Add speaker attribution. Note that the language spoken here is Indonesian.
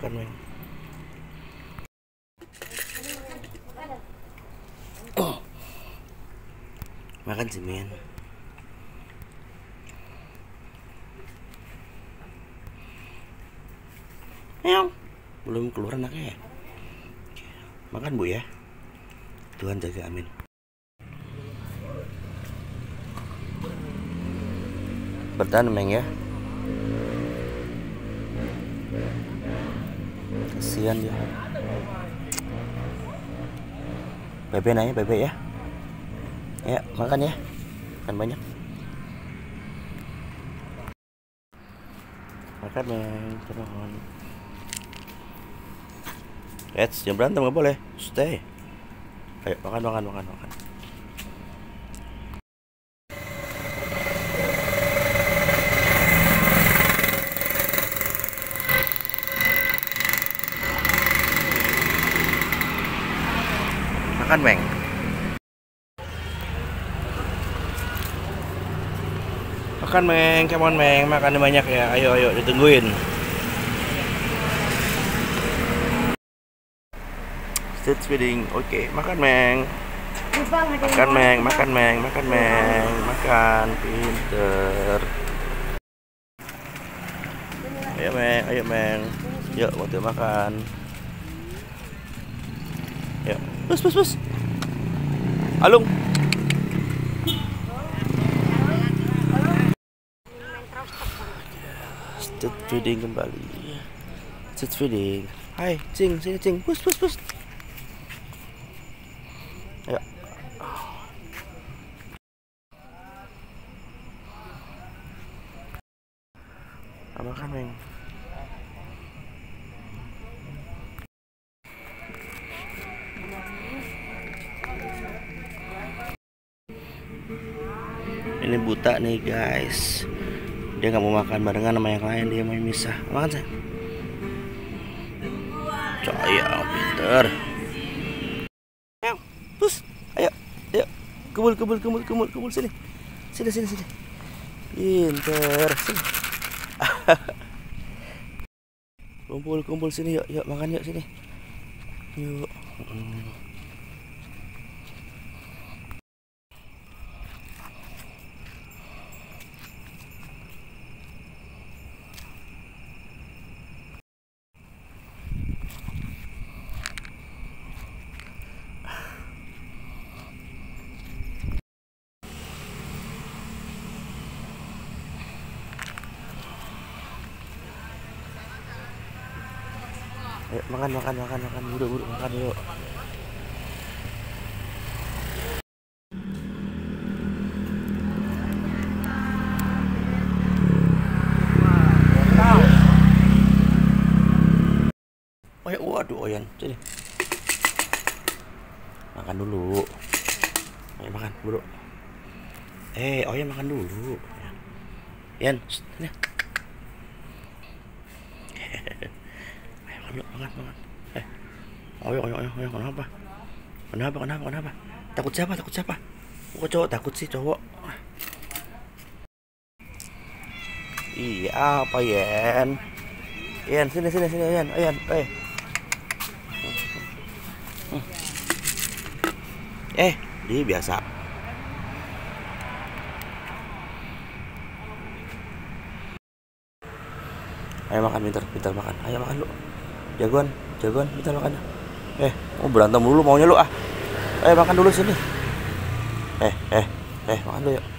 Speaker 1: makan Meng. Oh. Makan sih men. Meong. Belum keluar anaknya ya. Makan Bu ya. Tuhan jaga, amin. Bertahan Meng ya. Kasihan dia. Bebe nanya, bebe ya. Ya, makan ya. Makan banyak. Makan Meng, turun. Jangan berantem, nggak boleh. Stay. Ayo makan. Makan Meng. Makan Meng, come on Meng, makan banyak ya. Ayo ditungguin. Street feeding, oke. Makan Meng. Makan Meng. Makan, pinter. Ayo Meng. Yuk, waktu makan. Yuk, pus. Alung. Street feeding kembali. Street feeding. Hai, Cing, sini Cing. Pus. Ayo. Makan Meng. Ini buta nih guys. Dia nggak mau makan barengan sama yang lain, dia mau misah. Makan saya. Caya pinter. Pus. Ayo. Kebul sini. Sini. Pinter. Sini. Kumpul sini yuk makan yuk sini. Yuk. Ayo makan buru makan yuk. Waduh Oyan, sini. Makan dulu. Ayo makan buru. Oyan makan dulu. Yan, sini. Ayo makan. Ayo, kenapa? Takut siapa? Kok cowok takut sih cowok? Iya, apa Yan? Yan, sini Yan. Dia biasa. Ayo makan, pintar makan. Ayo makan lu. Jagoan, pintar makan. Mau berantem dulu maunya lu ah. Makan dulu sini. Makan dulu yuk.